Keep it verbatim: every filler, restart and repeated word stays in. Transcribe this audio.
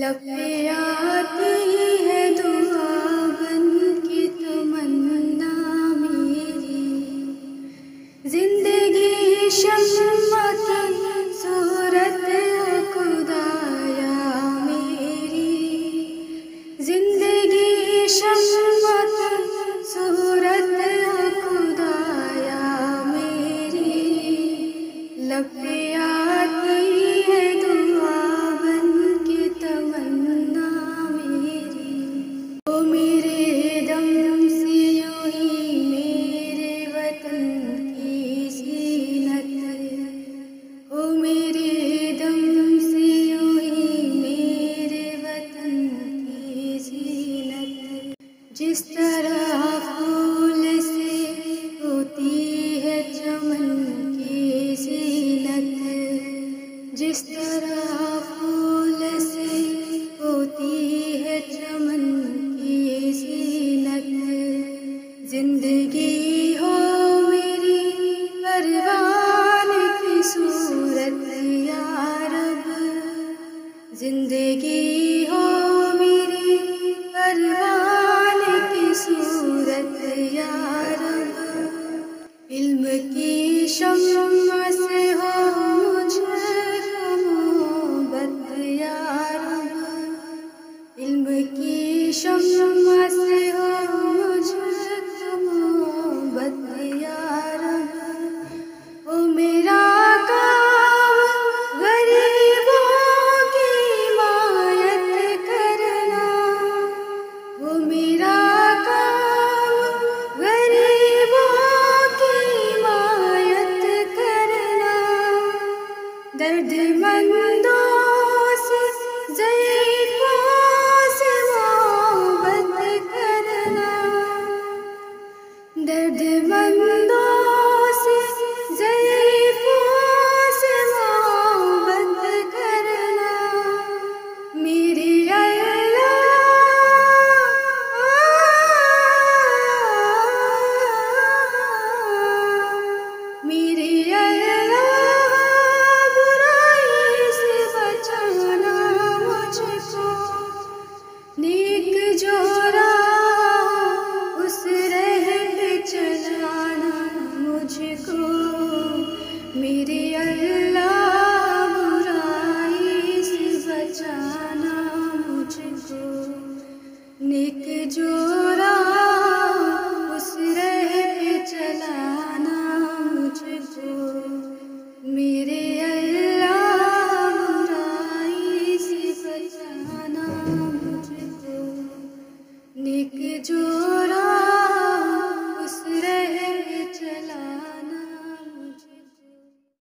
लब पे आती है दुआ बन के तमन्ना मेरी, जिंदगी शम्मा की सूरत खुदाया मेरी, जिंदगी शम्मा की सूरत खुदाया मेरी। लब पे आती है दुआ बन के तमन्ना मेरी। ओ मेरे दम से यूं ही मेरे वतन की ज़ीनत, ओ मेरे दम से यूं ही मेरे वतन की ज़ीनत। जिस तरह फूल से होती है चमन की ज़ीनत, जिस तरह फूल से होती है चमन की ज़ीनत। जिंदगी हो मेरी परवान की सूरत या रब, जिंदगी हो मेरी परवान की सूरत या रब। इल्म की शम्मा से हो मुझको मोहब्बत या रब, इल्म की शम्मा से हो मुझको मोहब्बत या रब। ओ मेरा काम गरीबों की हिमायत करना, ओ मेरा काम गरीबों की हिमायत करना। दर्दमंदों से ज़ईफ़ों से मोहब्बत करना, दर्दमंदों से ज़ईफ़ों से मोहब्बत करना। मेरे अल्लाह मेरे अल्लाह बुराई से बचाना मुझको, नेक जो राह उस राह पे चलाना मुझको। मेरे अल्लाह बुराई से बचाना मुझको, नेक जो